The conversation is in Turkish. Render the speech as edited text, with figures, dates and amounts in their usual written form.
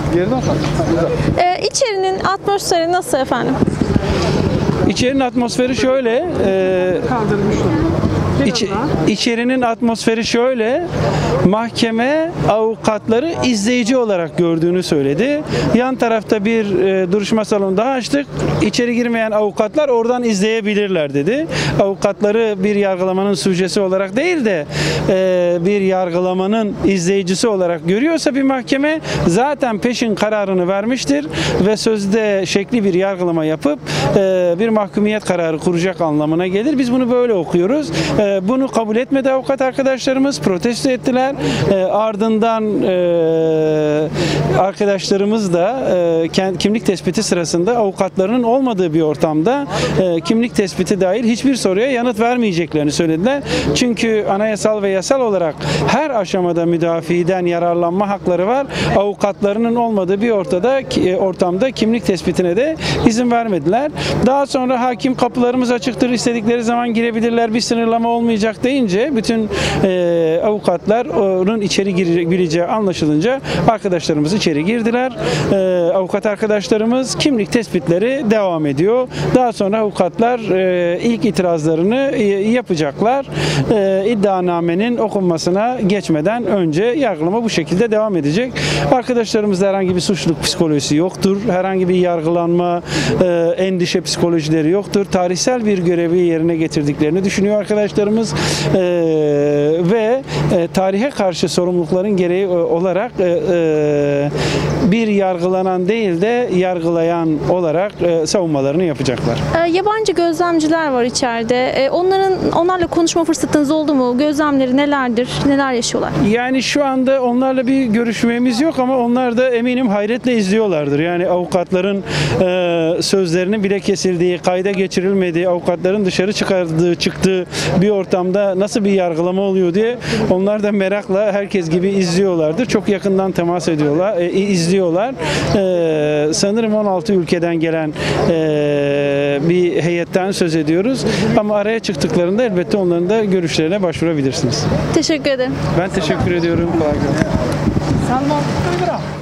Geriden kalk. İçerinin atmosferi nasıl efendim? İçerinin atmosferi şöyle. İçerinin atmosferi şöyle, mahkeme avukatları izleyici olarak gördüğünü söyledi. Yan tarafta bir duruşma salonu daha açtık. İçeri girmeyen avukatlar oradan izleyebilirler dedi. Avukatları bir yargılamanın süjesi olarak değil de bir yargılamanın izleyicisi olarak görüyorsa bir mahkeme zaten peşin kararını vermiştir ve sözde şekli bir yargılama yapıp bir mahkumiyet kararı kuracak anlamına gelir. Biz bunu böyle okuyoruz. Bunu kabul etmedi avukat arkadaşlarımız, protesto ettiler. Ardından arkadaşlarımız da kimlik tespiti sırasında avukatlarının olmadığı bir ortamda kimlik tespiti dahil hiçbir soruya yanıt vermeyeceklerini söylediler. Çünkü anayasal ve yasal olarak her aşamada müdafiden yararlanma hakları var. Avukatlarının olmadığı bir ortamda kimlik tespitine de izin vermediler. Daha sonra hakim kapılarımız açıktır, istedikleri zaman girebilirler, bir sınırlama olmayacak deyince bütün avukatların içeri gireceği anlaşılınca arkadaşlarımız içeri girdiler. Avukat arkadaşlarımız kimlik tespitleri devam ediyor. Daha sonra avukatlar ilk itirazlarını yapacaklar. İddianamenin okunmasına geçmeden önce yargılama bu şekilde devam edecek. Arkadaşlarımızda herhangi bir suçluluk psikolojisi yoktur. Herhangi bir yargılanma, endişe psikolojileri yoktur. Tarihsel bir görevi yerine getirdiklerini düşünüyor arkadaşlarımız ve tarihe karşı sorumlulukların gereği olarak bir yargılanan değil de yargılayan olarak savunmalarını yapacaklar. Yabancı gözlemciler var içeride. Onlarla konuşma fırsatınız oldu mu? Gözlemleri nelerdir? Neler yaşıyorlar? Yani şu anda onlarla bir görüşmemiz yok ama onlar da eminim hayretle izliyorlardır. Yani avukatların sözlerinin bile kesildiği, kayda geçirilmediği, avukatların dışarı çıktığı bir ortamda nasıl bir yargılama oluyor diye onlar da merakla herkes gibi izliyorlardır. Çok yakından temas ediyorlar, izliyorlar. Sanırım 16 ülkeden gelen bir heyetten söz ediyoruz. Ama araya çıktıklarında elbette onların da görüşlerine başvurabilirsiniz. Teşekkür ederim. Ben teşekkür ediyorum. Kolay gelsin.